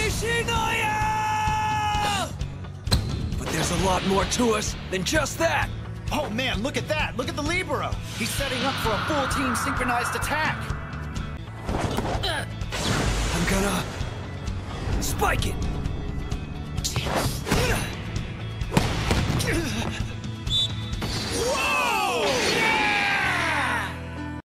Nishinoya! But there's a lot more to us than just that. Oh man, look at that! Look at the Libero! He's setting up for a full team synchronized attack! I'm gonna spike it.